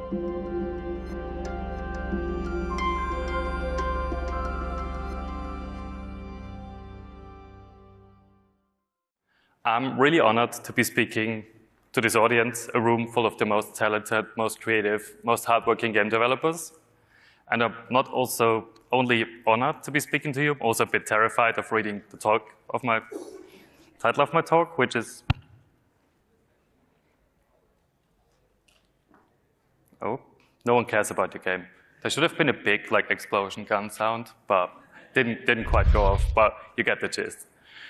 I'm really honored to be speaking to this audience, a room full of the most talented, most creative, most hardworking game developers. And I'm not also only honored to be speaking to you, I'm also a bit terrified of reading the title of my talk, which is, oh, no one cares about your game. There should have been a big explosion gun sound, but didn't quite go off, but you get the gist.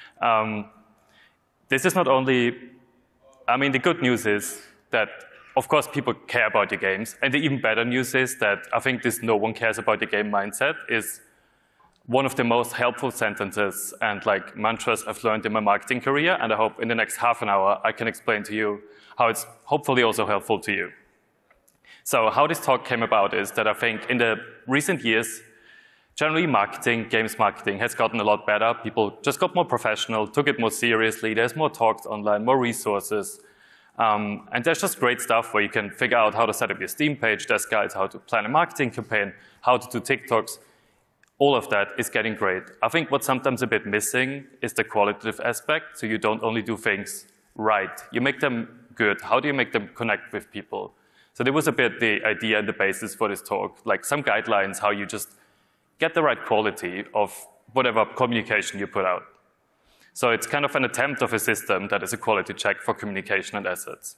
This is not only, the good news is that, of course, people care about your games. And the even better news is that I think this no one cares about your game mindset is one of the most helpful sentences and mantras I've learned in my marketing career. And I hope in the next half an hour, I can explain to you how it's hopefully also helpful to you. So how this talk came about is that I think in the recent years, generally games marketing has gotten a lot better. People just got more professional, took it more seriously. There's more talks online, more resources. And there's just great stuff where you can figure out how to set up your Steam page. There's guides how to plan a marketing campaign, how to do TikToks. All of that is getting great. I think what's sometimes a bit missing is the qualitative aspect. So you don't only do things right. You make them good. How do you make them connect with people? So there was a bit the idea and the basis for this talk, some guidelines, how you just get the right quality of whatever communication you put out. So it's kind of an attempt of a system that is a quality check for communication and assets.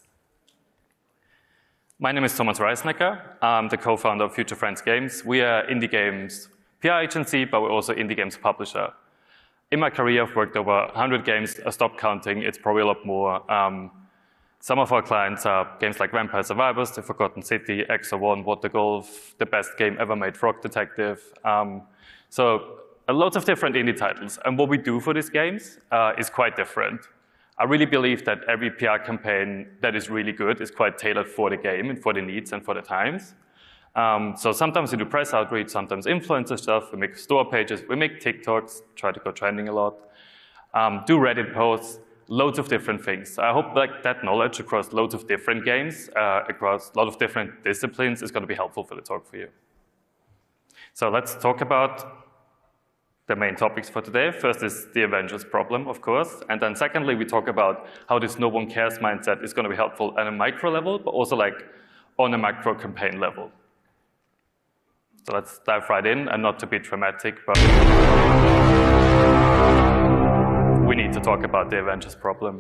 My name is Thomas Reisnecker. I'm the co-founder of Future Friends Games. We are indie games PR agency, but we're also indie games publisher. In my career, I've worked over 100 games. I stopped counting. It's probably a lot more. Some of our clients are games like Vampire Survivors, The Forgotten City, Exo 1, What the Golf, the best game ever made, Frog Detective. So lots of different indie titles. And what we do for these games is quite different. I really believe that every PR campaign that is really good is quite tailored for the game and for the needs and for the times. So sometimes we do press outreach, sometimes influencer stuff, we make store pages, we make TikToks, try to go trending a lot, do Reddit posts, loads of different things. I hope that knowledge across loads of different games, across a lot of different disciplines is going to be helpful for the talk for you. So let's talk about the main topics for today. First is the Avengers problem, of course. And then secondly, we talk about how this no one cares mindset is going to be helpful at a micro level, but also on a macro campaign level. So let's dive right in, and not to be dramatic, but we need to talk about the Avengers problem.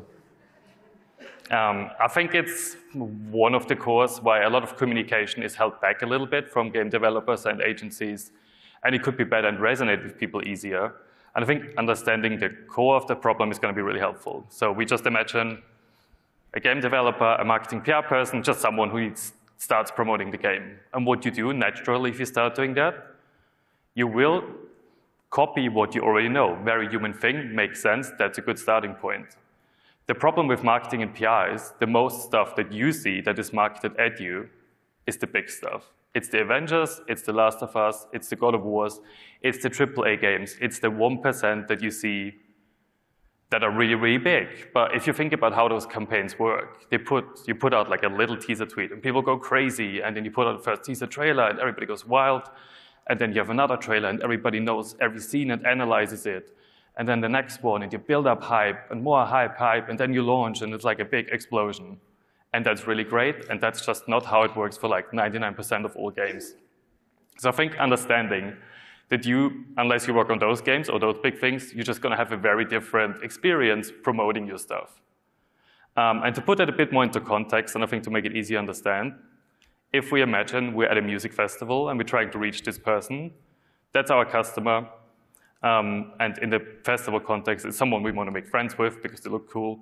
I think it's one of the causes why a lot of communication is held back a little bit from game developers and agencies, and it could be better and resonate with people easier. And I think understanding the core of the problem is going to be really helpful. So we just imagine a game developer, a marketing PR person, just someone who starts promoting the game. And what you do naturally if you start doing that, you will copy what you already know. Very human thing, makes sense, that's a good starting point. The problem with marketing and PR is the most stuff that you see that is marketed at you is the big stuff. It's the Avengers, it's the Last of Us, it's the God of Wars, it's the AAA games, it's the 1% that you see that are really, really big. But if you think about how those campaigns work, you put out a little teaser tweet and people go crazy, and then you put out the first teaser trailer and everybody goes wild, and then you have another trailer and everybody knows every scene and analyzes it. And then the next one, and you build up hype and more hype, and then you launch and it's like a big explosion. And that's really great, and that's just not how it works for 99% of all games. So I think understanding that unless you work on those games or those big things, you're just going to have a very different experience promoting your stuff. And to put that a bit more into context, and I think to make it easy to understand, if we imagine we're at a music festival and we're trying to reach this person, that's our customer. And in the festival context, it's someone we want to make friends with because they look cool.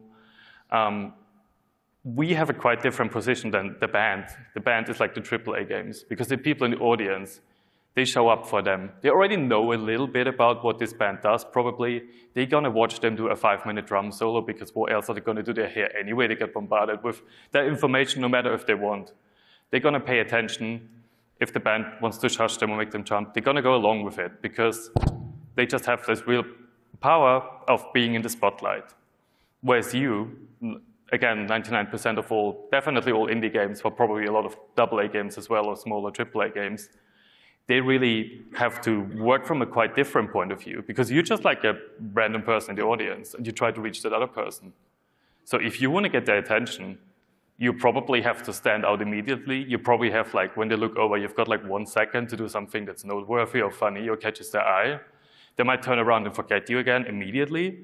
We have a quite different position than the band. The band is like the AAA games, because the people in the audience, they show up for them. They already know a little bit about what this band does, probably. They're going to watch them do a 5-minute drum solo, because what else are they going to do? They're here anyway. They get bombarded with that information no matter if they want. They're going to pay attention. If the band wants to shush them or make them jump, they're going to go along with it, because they just have this real power of being in the spotlight. Whereas you, again, 99% of all, definitely all indie games, but probably a lot of AA games as well, or smaller AAA games, they really have to work from a quite different point of view, because you're just like a random person in the audience, and you try to reach that other person. So if you want to get their attention, you probably have to stand out immediately. You probably have, like, when they look over, you've got like 1 second to do something that's noteworthy or funny or catches their eye. They might turn around and forget you again immediately.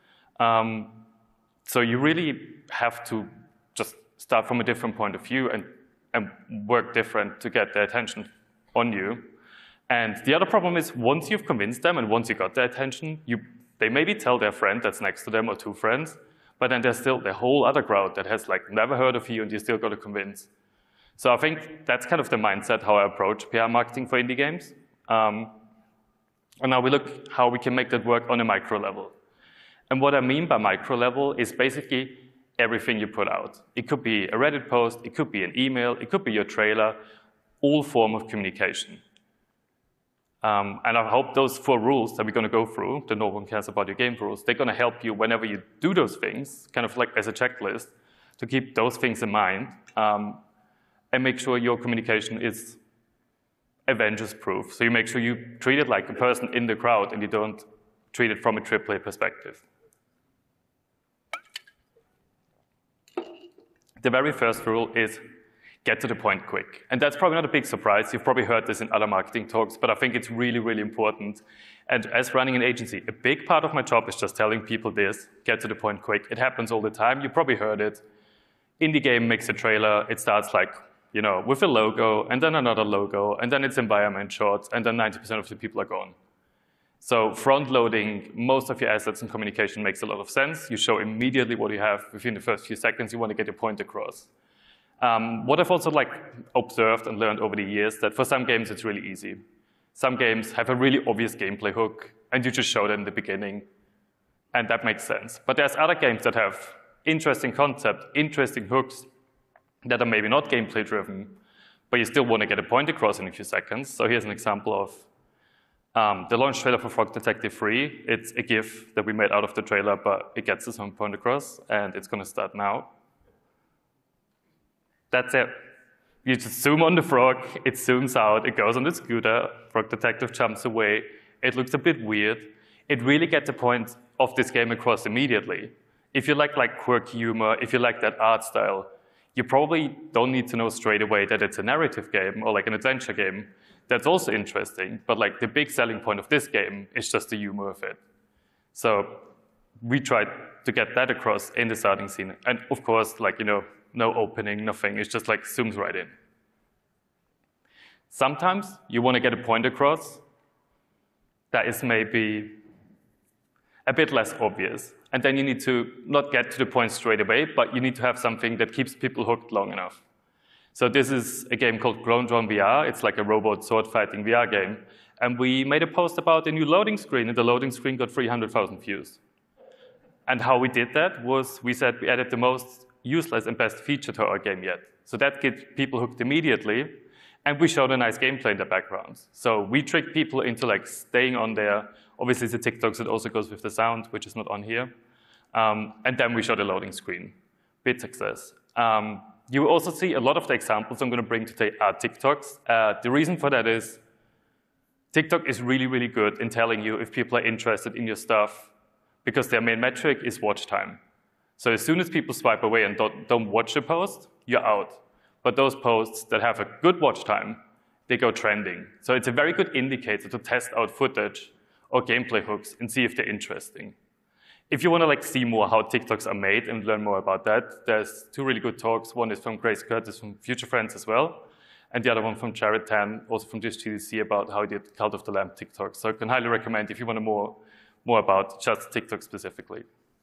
So you really have to just start from a different point of view and work different to get their attention on you. And the other problem is, once you've convinced them and once you got their attention, they maybe tell their friend that's next to them or 2 friends, but then there's still the whole other crowd that has like never heard of you, and you still got to convince. So I think that's kind of the mindset how I approach PR marketing for indie games. And now we look how we can make that work on a micro level. And what I mean by micro level is basically everything you put out. It could be a Reddit post, it could be an email, it could be your trailer, all form of communication. And I hope those 4 rules that we're going to go through, the no one cares about your game rules, they're going to help you whenever you do those things, kind of like as a checklist, to keep those things in mind and make sure your communication is Avengers-proof. So you make sure you treat it like a person in the crowd and you don't treat it from a AAA perspective. The very first rule is get to the point quick. And that's probably not a big surprise. You've probably heard this in other marketing talks, but I think it's really, really important. And as running an agency, a big part of my job is just telling people this, get to the point quick. It happens all the time. You probably heard it. Indie game makes a trailer. It starts like, you know, with a logo, and then another logo, and then it's environment shots, and then 90% of the people are gone. So front-loading most of your assets and communication makes a lot of sense. You show immediately what you have within the first few seconds. You want to get your point across. What I've also observed and learned over the years, that for some games it's really easy. Some games have a really obvious gameplay hook, and you just show that in the beginning, and that makes sense. But there's other games that have interesting concept, interesting hooks that are maybe not gameplay driven, but you still want to get a point across in a few seconds. So here's an example of the launch trailer for Frog Detective 3. It's a GIF that we made out of the trailer, but it gets its own point across, and it's going to start now. That's it. You just zoom on the frog, it zooms out, it goes on the scooter, Frog Detective jumps away, it looks a bit weird. It really gets the point of this game across immediately. If you like quirky humor, if you like that art style, you probably don't need to know straight away that it's a narrative game or like an adventure game. That's also interesting, but like the big selling point of this game is just the humor of it. So we tried to get that across in the starting scene. And of course, like, you know, no opening, nothing. It's just like zooms right in. Sometimes you want to get a point across that is maybe a bit less obvious. And then you need to not get to the point straight away, but you need to have something that keeps people hooked long enough. So this is a game called Grown Drawn VR. It's like a robot sword fighting VR game. And we made a post about a new loading screen, and the loading screen got 300,000 views. And how we did that was we said we added the most useless and best feature to our game yet. So that gets people hooked immediately, and we showed a nice gameplay in the background. So we tricked people into like staying on there. Obviously, the TikToks, it also goes with the sound, which is not on here. And then we showed a loading screen. Big success. You will also see a lot of the examples I'm going to bring today are TikToks. The reason for that is TikTok is really, really good in telling you if people are interested in your stuff, because their main metric is watch time. So as soon as people swipe away and don't watch the post, you're out. But those posts that have a good watch time, they go trending. So it's a very good indicator to test out footage or gameplay hooks and see if they're interesting. If you want to like see more how TikToks are made and learn more about that, there's 2 really good talks. One is from Grace Curtis from Future Friends as well, and the other one from Jared Tan, also from GDC, about how he did Cult of the Lamb TikTok. So I can highly recommend if you want to know more about just TikTok specifically.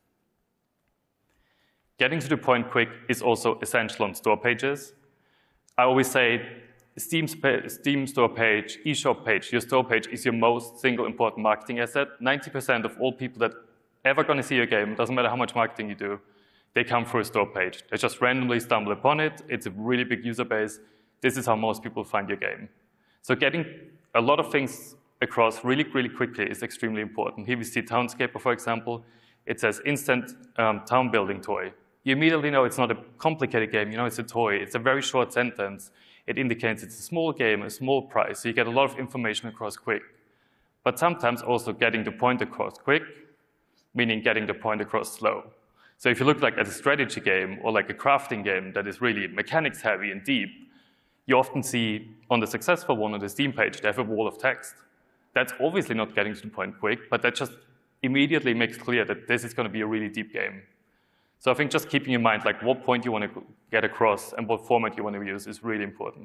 Getting to the point quick is also essential on store pages. I always say Steam store page, eShop page, your store page is your most single important marketing asset. 90% of all people that ever going to see your game, doesn't matter how much marketing you do, they come through a store page. They just randomly stumble upon it. It's a really big user base. This is how most people find your game. So getting a lot of things across really, really quickly is extremely important. Here we see Townscaper, for example. It says instant town building toy. You immediately know it's not a complicated game, you know it's a toy, it's a very short sentence. It indicates it's a small game, a small price, so you get a lot of information across quick. But sometimes also getting the point across quick, meaning getting the point across slow. So if you look like at a strategy game or like a crafting game that is really mechanics heavy and deep, you often see on the successful one on the Steam page, they have a wall of text. That's obviously not getting to the point quick, but that just immediately makes clear that this is going to be a really deep game. So I think just keeping in mind like what point you want to get across and what format you want to use is really important.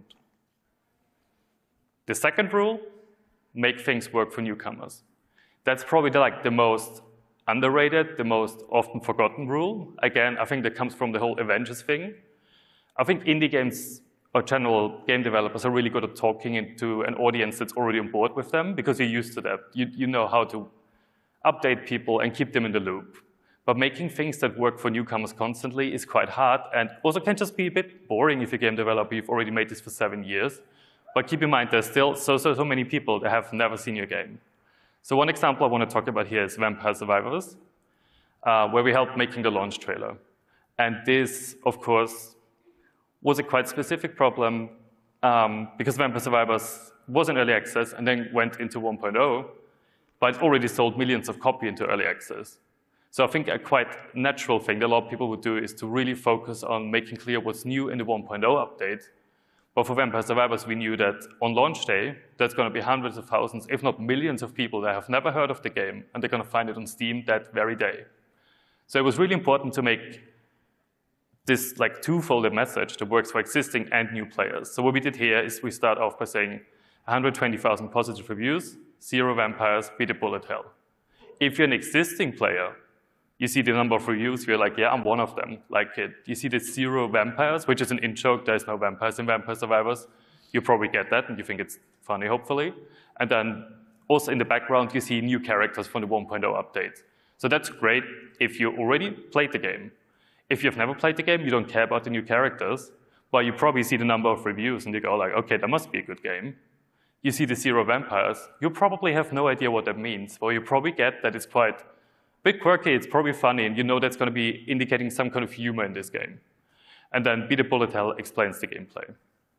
The second rule, make things work for newcomers. That's probably the most underrated, the most often forgotten rule. Again, I think that comes from the whole Avengers thing. I think indie games or general game developers are really good at talking into an audience that's already on board with them because you're used to that. You know how to update people and keep them in the loop. But making things that work for newcomers constantly is quite hard and also can just be a bit boring if you're a game developer, you've already made this for 7 years. But keep in mind, there's still so many people that have never seen your game. So one example I want to talk about here is Vampire Survivors, where we helped making the launch trailer. And this, of course, was a quite specific problem because Vampire Survivors was in early access and then went into 1.0, but it already sold millions of copies into early access. So I think a quite natural thing that a lot of people would do is to really focus on making clear what's new in the 1.0 update. But for Vampire Survivors, we knew that on launch day, there's going to be hundreds of thousands, if not millions of people that have never heard of the game, and they're going to find it on Steam that very day. So it was really important to make this like two-folded message that works for existing and new players. So what we did here is we start off by saying 120,000 positive reviews, 0 vampires, beat a bullet hell. If you're an existing player, you see the number of reviews, you're like, yeah, I'm one of them. Like, you see the 0 vampires, which is an in-joke, there's no vampires in Vampire Survivors. You probably get that, and you think it's funny, hopefully. And then also in the background, you see new characters from the 1.0 update. So that's great if you already played the game. If you've never played the game, you don't care about the new characters, but you probably see the number of reviews, and you go like, okay, that must be a good game. You see the 0 vampires, you probably have no idea what that means, or you probably get that it's quite a bit quirky, it's probably funny, and you know that's going to be indicating some kind of humor in this game. And then Beat a Bullet Hell explains the gameplay.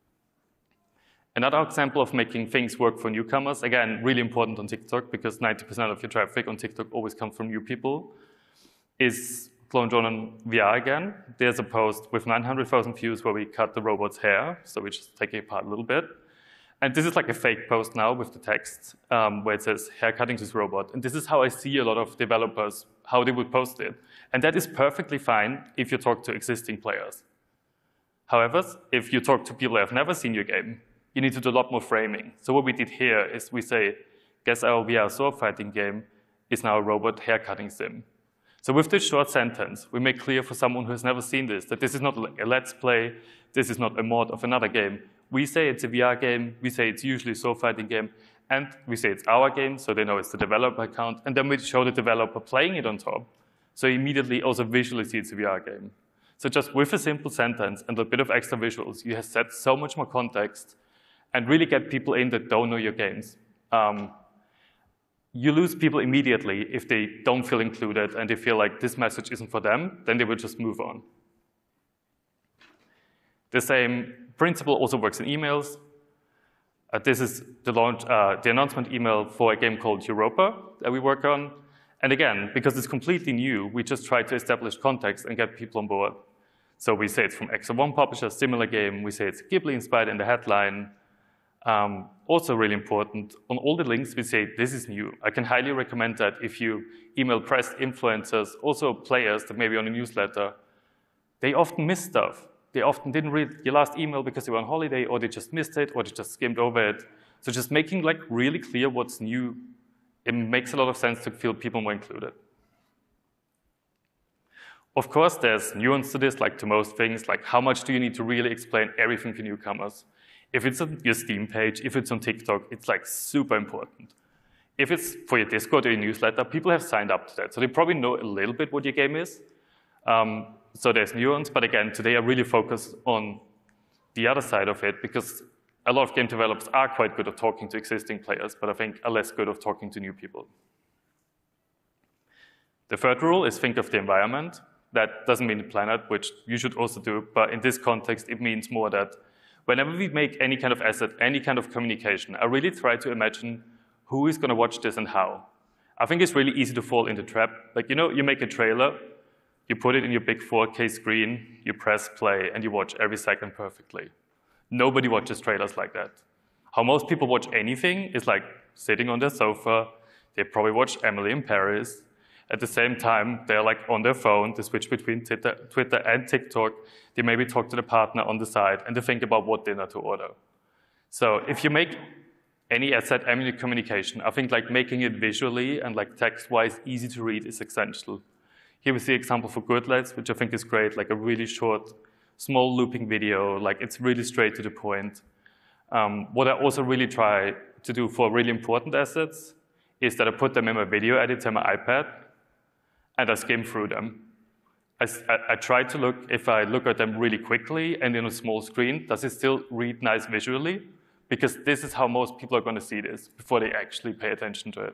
Another example of making things work for newcomers, again, really important on TikTok, because 90% of your traffic on TikTok always comes from new people, is Clone Jonan VR again. There's a post with 900,000 views where we cut the robot's hair, so we just take it apart a little bit. And this is like a fake post now with the text where it says, hair cutting this robot. And this is how I see a lot of developers, how they would post it. And that is perfectly fine if you talk to existing players. However, if you talk to people who have never seen your game, you need to do a lot more framing. So what we did here is we say, guess our VR sword fighting game is now a robot hair cutting sim. So with this short sentence, we make clear for someone who has never seen this that this is not a let's play, this is not a mod of another game. We say it's a VR game, we say it's usually a sword fighting game, and we say it's our game, so they know it's the developer account, and then we show the developer playing it on top, so immediately also visually see it's a VR game. So just with a simple sentence and a bit of extra visuals, you have set so much more context and really get people in that don't know your games. You lose people immediately if they don't feel included and they feel like this message isn't for them, then they will just move on. The same principle also works in emails. This is the announcement email for a game called Europa that we work on. And again, because it's completely new, we just try to establish context and get people on board. So we say it's from Exo1 publisher, similar game. We say it's Ghibli inspired in the headline. Also really important, on all the links we say this is new. I can highly recommend that if you email press influencers, also players that may be on a newsletter, they often miss stuff. They often didn't read your last email because they were on holiday, or they just missed it, or they just skimmed over it. So just making like really clear what's new, it makes a lot of sense to feel people more included. Of course, there's nuance to this, like to most things, like how much do you need to really explain everything to newcomers? If it's on your Steam page, if it's on TikTok, it's like super important. If it's for your Discord or your newsletter, people have signed up to that. So they probably know a little bit what your game is. So there's nuance, but again, today I really focus on the other side of it because a lot of game developers are quite good at talking to existing players, but I think are less good at talking to new people. The third rule is think of the environment. That doesn't mean the planet, which you should also do, but in this context, it means more that whenever we make any kind of asset, any kind of communication, I really try to imagine who is going to watch this and how. I think it's really easy to fall into the trap. Like, you make a trailer, you put it in your big 4K screen, you press play, and you watch every second perfectly. Nobody watches trailers like that. How most people watch anything is like sitting on their sofa, they probably watch Emily in Paris. At the same time, they're like on their phone, they switch between Twitter and TikTok. They maybe talk to the partner on the side, and they think about what dinner to order. So if you make any asset, any communication, I think like making it visually and like text-wise easy to read is essential. Here we see an example for Goodlets, which I think is great, like a really short, small looping video, like it's really straight to the point. What I also really try to do for really important assets is that I put them in my video editor on my iPad, and I skim through them. I try to look, if I look at them really quickly and in a small screen, does it still read nice visually? Because this is how most people are going to see this before they actually pay attention to it.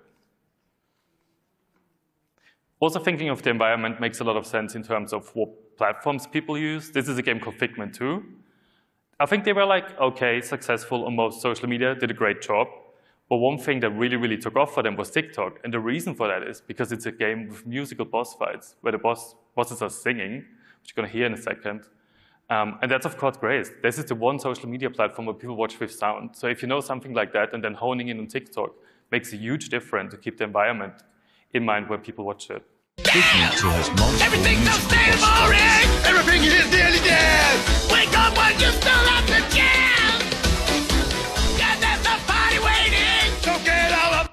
Also thinking of the environment makes a lot of sense in terms of what platforms people use. This is a game called Figment 2. I think they were like, okay, successful on most social media, did a great job. But one thing that really, really took off for them was TikTok. And the reason for that is because it's a game with musical boss fights, where the bosses are singing, which you're going to hear in a second. And that's, of course, great. This is the one social media platform where people watch with sound. So if you know something like that and then honing in on TikTok makes a huge difference to keep the environment in mind when people watch it. Everything's so stale boring! Everything is nearly dead! Wake up when you still have the chance! Yeah, there's a party waiting! So get out of...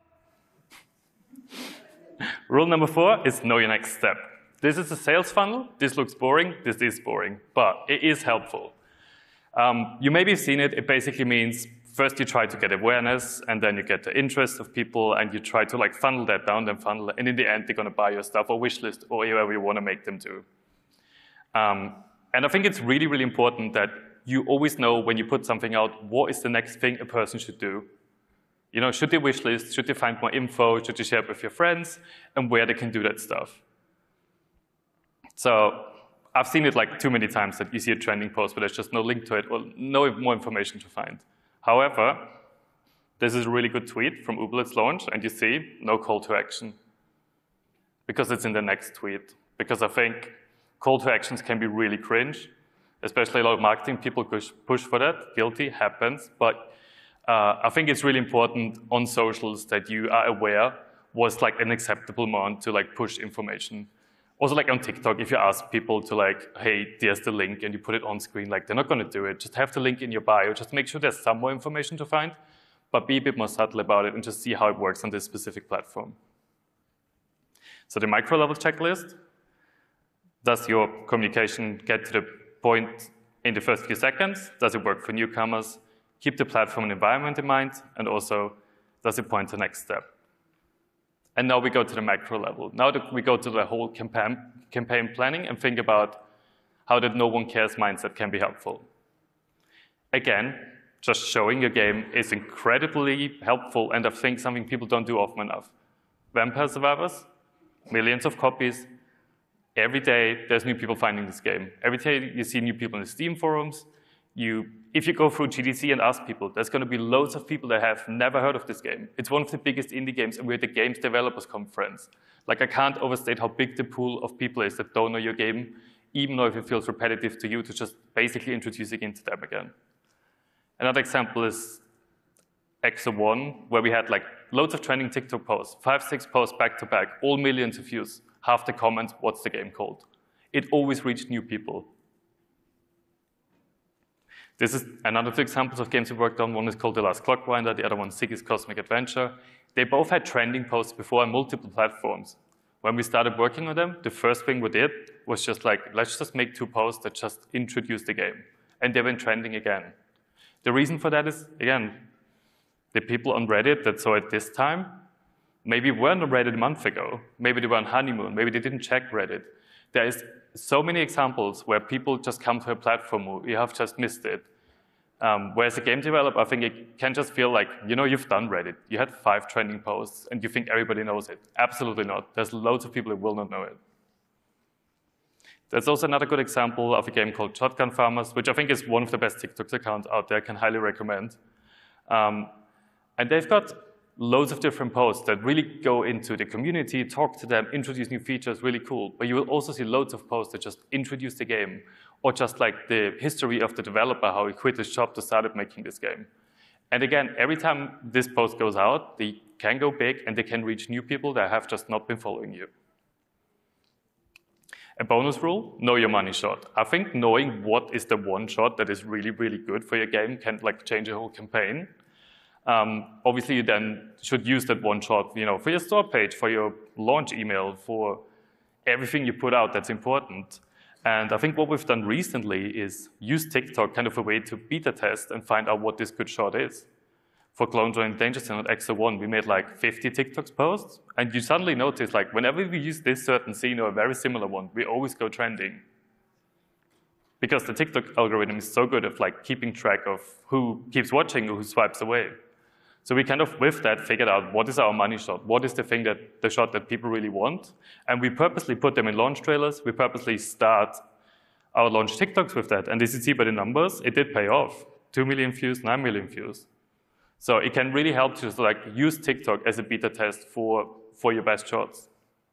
Rule number 4 is know your next step. This is a sales funnel. This looks boring. This is boring, but it is helpful. You maybe have seen it. It basically means first you try to get awareness, and then you get the interest of people, and you try to like funnel that down, then funnel, and in the end, they're going to buy your stuff or wish list or whatever you want to make them do. And I think it's really, really important that you always know when you put something out, what is the next thing a person should do. You know, should they wish list? Should they find more info? Should they share it with your friends? And where they can do that stuff. So I've seen it like too many times that you see a trending post, but there's just no link to it or no more information to find. However, this is a really good tweet from Uberlet's launch, and you see no call to action because it's in the next tweet. Because I think call to actions can be really cringe, especially a lot of marketing people push for that. Guilty, happens. But I think it's really important on socials that you are aware what's like an acceptable amount to like push information. Also, like on TikTok, if you ask people to like, hey, there's the link, and you put it on screen, like they're not going to do it. Just have the link in your bio. Just make sure there's some more information to find, but be a bit more subtle about it and just see how it works on this specific platform. So the micro-level checklist. Does your communication get to the point in the first few seconds? Does it work for newcomers? Keep the platform and environment in mind, and also, does it point to the next step? And now we go to the macro level. Now that we go to the whole campaign planning and think about how that no one cares mindset can be helpful. Again, just showing your game is incredibly helpful, and I think something people don't do often enough. Vampire Survivors, millions of copies. Every day, there's new people finding this game. Every day, you see new people in the Steam forums. If you go through GDC and ask people, there's going to be loads of people that have never heard of this game. It's one of the biggest indie games, and we're the games developers conference. Like, I can't overstate how big the pool of people is that don't know your game, even though if it feels repetitive to you, to just basically introduce it into them again. Another example is EXO-1, where we had like loads of trending TikTok posts, 5, 6 posts back to back, all millions of views. Half the comments, what's the game called? It always reached new people. This is another 2 examples of games we worked on. One is called The Last Clockwinder, the other one Ziggy's Cosmic Adventure. They both had trending posts before on multiple platforms. When we started working on them, the first thing we did was just like, let's just make 2 posts that just introduce the game. And they went trending again. The reason for that is, again, the people on Reddit that saw it this time maybe weren't on Reddit a month ago. Maybe they were on honeymoon. Maybe they didn't check Reddit. There is so many examples where people just come to a platform where you have just missed it. Whereas a game developer, I think it can just feel like, you know, you've done Reddit. You had 5 trending posts, and you think everybody knows it. Absolutely not. There's loads of people who will not know it. There's also another good example of a game called Shotgun Farmers, which I think is one of the best TikTok accounts out there, can highly recommend. And they've got loads of different posts that really go into the community, talk to them, introduce new features, really cool. But you will also see loads of posts that just introduce the game, or just like the history of the developer, how he quit his job to start making this game. And again, every time this post goes out, they can go big and they can reach new people that have just not been following you. A bonus rule, know your money shot. I think knowing what is the one shot that is really, really good for your game can like change a whole campaign. Obviously, you then should use that one shot, for your store page, for your launch email, for everything you put out that's important. And I think what we've done recently is use TikTok kind of a way to beta test and find out what this good shot is. For Clone Drone Danger Zone at EXO-1, we made like 50 TikTok posts, and you suddenly notice like whenever we use this certain scene or a very similar one, we always go trending. Because the TikTok algorithm is so good at like keeping track of who keeps watching or who swipes away. So we kind of, with that, figured out what is our money shot, what is the shot that people really want, and we purposely put them in launch trailers. We purposely start our launch TikToks with that, and as you see by the numbers, it did pay off. 2 million views, 9 million views. So it can really help to like use TikTok as a beta test for your best shots.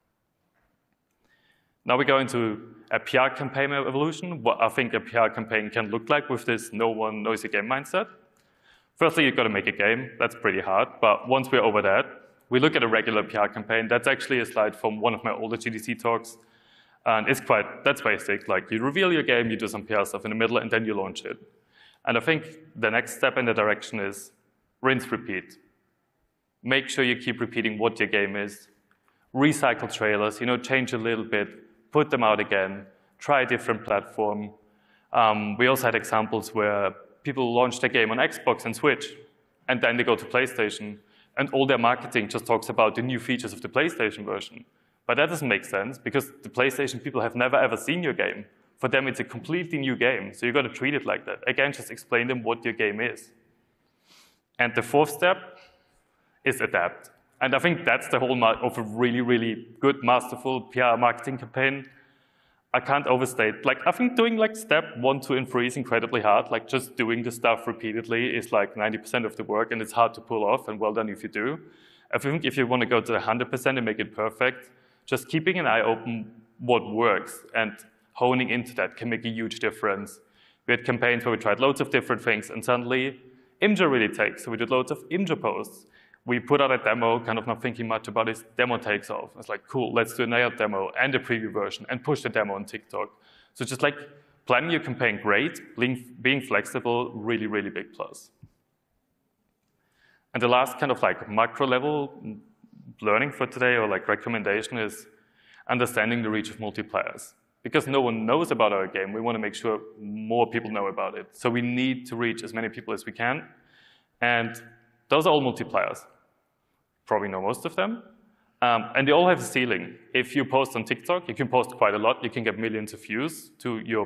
Now we go into a PR campaign evolution, what I think a PR campaign can look like with this no one knows your game mindset. Firstly, you've got to make a game. That's pretty hard. But once we're over that, we look at a regular PR campaign. That's actually a slide from one of my older GDC talks. And that's basic. Like you reveal your game, you do some PR stuff in the middle, and then you launch it. And I think the next step in the direction is rinse, repeat. Make sure you keep repeating what your game is. Recycle trailers, change a little bit, put them out again, try a different platform. We also had examples where people launch their game on Xbox and Switch, and then they go to PlayStation, and all their marketing just talks about the new features of the PlayStation version. But that doesn't make sense, because the PlayStation people have never ever seen your game. For them, it's a completely new game, so you've got to treat it like that. Again, just explain them what your game is. And the fourth step is adapt. And I think that's the whole of a really, really good, masterful PR marketing campaign. I can't overstate. Like, I think doing like step 1, 2, and 3 is incredibly hard. Like, just doing the stuff repeatedly is like 90% of the work, and it's hard to pull off, and well done if you do. I think if you want to go to 100% and make it perfect, just keeping an eye open what works and honing into that can make a huge difference. We had campaigns where we tried loads of different things, and suddenly Imgur really takes. So we did loads of Imgur posts. We put out a demo, kind of not thinking much about it. Demo takes off. It's like, cool, let's do a nailed demo and a preview version and push the demo on TikTok. So just like planning your campaign great, being flexible, really, really big plus. And the last kind of like macro level learning for today or like recommendation is understanding the reach of multiplayers. Because no one knows about our game, we want to make sure more people know about it. So we need to reach as many people as we can. And those are all multipliers. Probably know most of them. And they all have a ceiling. If you post on TikTok, you can post quite a lot. You can get millions of views to your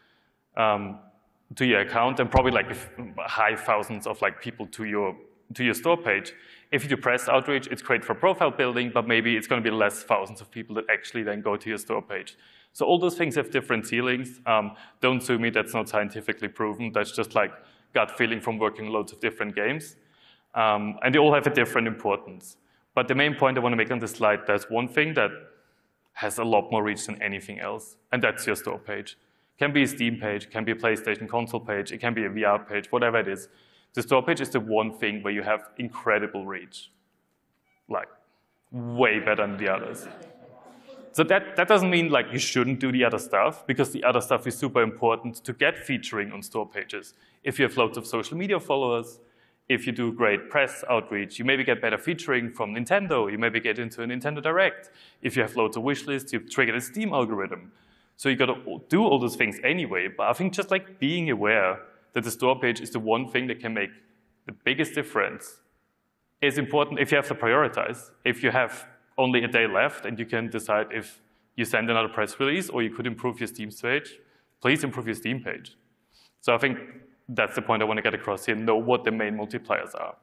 account, and probably like high thousands of like people to your store page. If you do press outreach, it's great for profile building, but maybe it's going to be less thousands of people that actually then go to your store page. So all those things have different ceilings. Don't sue me, that's not scientifically proven. That's just like gut feeling from working loads of different games. And they all have a different importance. But the main point I want to make on this slide, there's one thing that has a lot more reach than anything else, and that's your store page. It can be a Steam page, it can be a PlayStation console page, it can be a VR page, whatever it is. The store page is the one thing where you have incredible reach. Like, way better than the others. So that doesn't mean like you shouldn't do the other stuff, because the other stuff is super important to get featuring on store pages. If you have loads of social media followers, if you do great press outreach, you maybe get better featuring from Nintendo, you maybe get into a Nintendo Direct. If you have loads of wish lists, you trigger the Steam algorithm. So you gotta do all those things anyway, but I think just like being aware that the store page is the one thing that can make the biggest difference is important if you have to prioritize. If you have only a day left and you can decide if you send another press release or you could improve your Steam page, please improve your Steam page. So I think that's the point I want to get across here, know what the main multipliers are.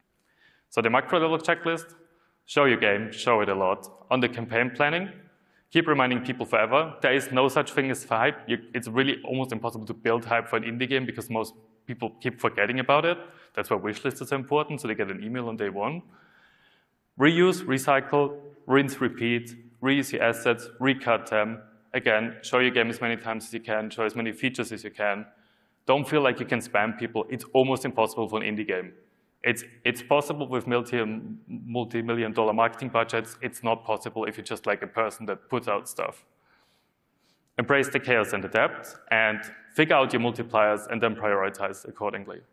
So the macro level checklist, show your game, show it a lot. On the campaign planning, keep reminding people forever. There is no such thing as hype. It's really almost impossible to build hype for an indie game because most people keep forgetting about it. That's why wishlists are so important, so they get an email on day one. Reuse, recycle, rinse, repeat, reuse your assets, recut them. Again, show your game as many times as you can, show as many features as you can. Don't feel like you can spam people. It's almost impossible for an indie game. It's possible with multi-million-dollar marketing budgets. It's not possible if you're just like a person that puts out stuff. Embrace the chaos and adapt, and figure out your multipliers and then prioritize accordingly.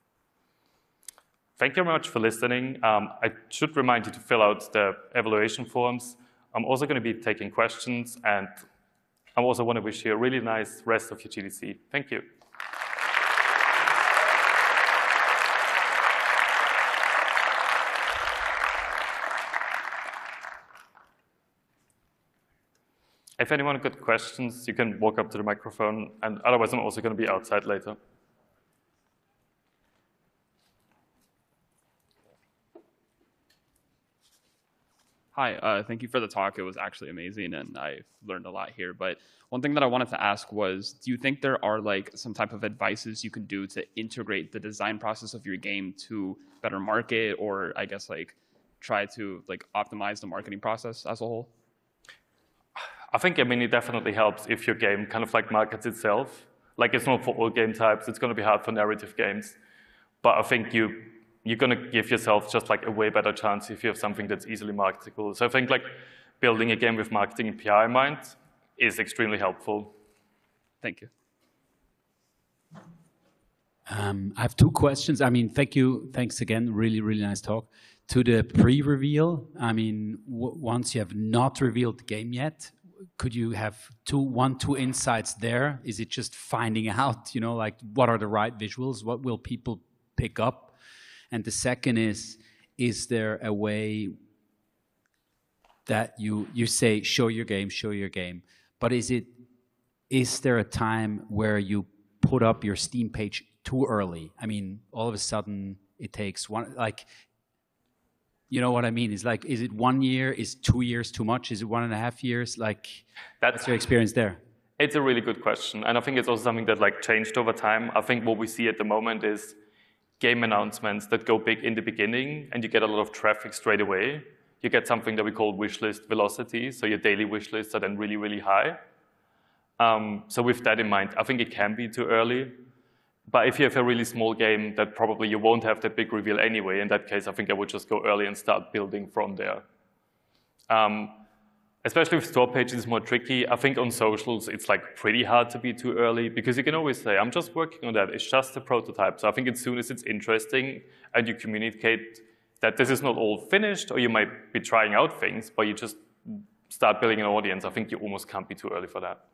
Thank you very much for listening. I should remind you to fill out the evaluation forms. I'm also going to be taking questions, and I also want to wish you a really nice rest of your GDC. Thank you. If anyone got questions, you can walk up to the microphone, and otherwise I'm also going to be outside later. Hi, thank you for the talk. It was actually amazing, and I learned a lot here. But one thing that I wanted to ask was, do you think there are like some type of advices you can do to integrate the design process of your game to better market, or I guess like try to like optimize the marketing process as a whole? I think, it definitely helps if your game kind of like markets itself. Like, it's not for all game types. It's going to be hard for narrative games. But I think you're going to give yourself just like a way better chance if you have something that's easily marketable. So I think like building a game with marketing and PR in mind is extremely helpful. Thank you. I have two questions. Thank you. Thanks again. Really, really nice talk. To the pre-reveal, once you have not revealed the game yet, could you have two insights there? Is it just finding out, like what are the right visuals? What will people pick up? And the second is there a way that you say, show your game, but is there a time where you put up your Steam page too early? All of a sudden it takes one, like, you know what I mean? It's like, is it 1 year? Is 2 years too much? Is it 1.5 years? Like, that's your experience there. It's a really good question. And I think it's also something that like changed over time. I think what we see at the moment is game announcements that go big in the beginning and you get a lot of traffic straight away. You get something that we call wishlist velocity. So your daily wish lists are then really, really high. So with that in mind, I think it can be too early. But if you have a really small game, that probably you won't have that big reveal anyway. In that case, I think I would just go early and start building from there. Especially with store pages, it's more tricky. I think on socials, it's like pretty hard to be too early because you can always say, I'm just working on that. It's just a prototype. So I think as soon as it's interesting and you communicate that this is not all finished, or you might be trying out things, but you just start building an audience, I think you almost can't be too early for that.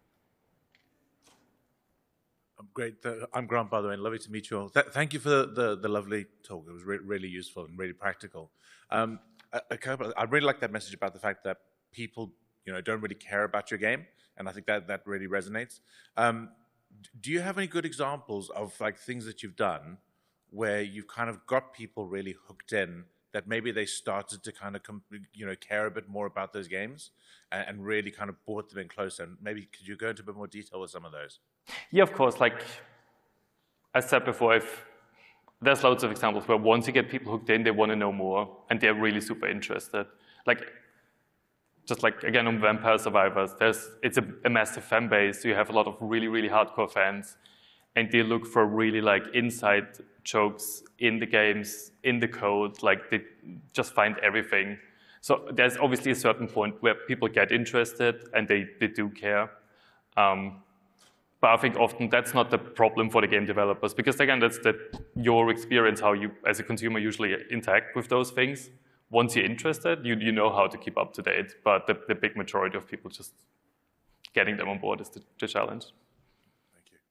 Great. I'm Grant, by the way, and lovely to meet you all. Thank you for the lovely talk. It was really useful and really practical. I really like that message about the fact that people, don't really care about your game, and I think that really resonates. Do you have any good examples of like things that you've done where you've kind of got people really hooked in, that maybe they started to kind of care a bit more about those games and really kind of brought them in closer? And maybe could you go into a bit more detail with some of those? Yeah, of course. Like I said before, there's loads of examples where once you get people hooked in, they want to know more and they're really super interested. Like, just like again on Vampire Survivors, it's a massive fan base. So you have a lot of really, really hardcore fans, and they look for really like inside jokes in the games, in the code. Like they just find everything. So there's obviously a certain point where people get interested and they do care. But I think often that's not the problem for the game developers, because again, that's your experience, how you as a consumer usually interact with those things. Once you're interested, you know how to keep up to date, but the big majority of people, just getting them on board is the challenge. Thank you.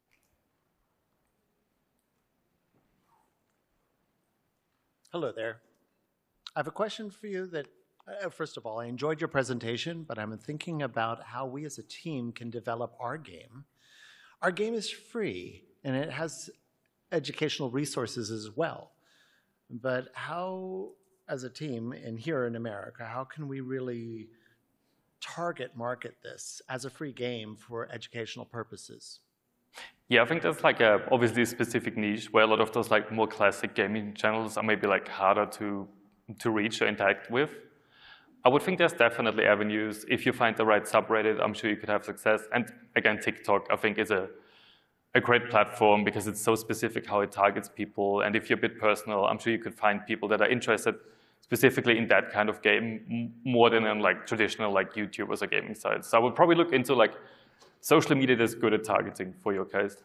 Hello there. I have a question for you that, first of all, I enjoyed your presentation, but I'm thinking about how we as a team can develop our game. Our game is free, and it has educational resources as well. But how, as a team, and here in America, how can we really target market this as a free game for educational purposes? Yeah, I think there's like obviously a specific niche where a lot of those like more classic gaming channels are maybe like harder to reach or interact with. I would think there's definitely avenues. If you find the right subreddit, I'm sure you could have success. And again, TikTok, I think, is a great platform because it's so specific how it targets people. And if you're a bit personal, I'm sure you could find people that are interested specifically in that kind of game more than in like traditional like YouTubers or gaming sites. So I would probably look into like social media that's good at targeting for your case.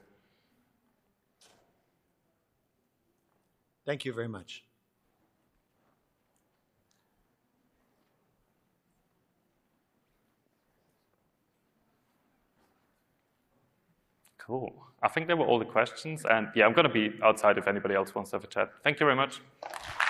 Thank you very much. Cool. I think they were all the questions. And yeah, I'm going to be outside if anybody else wants to have a chat. Thank you very much.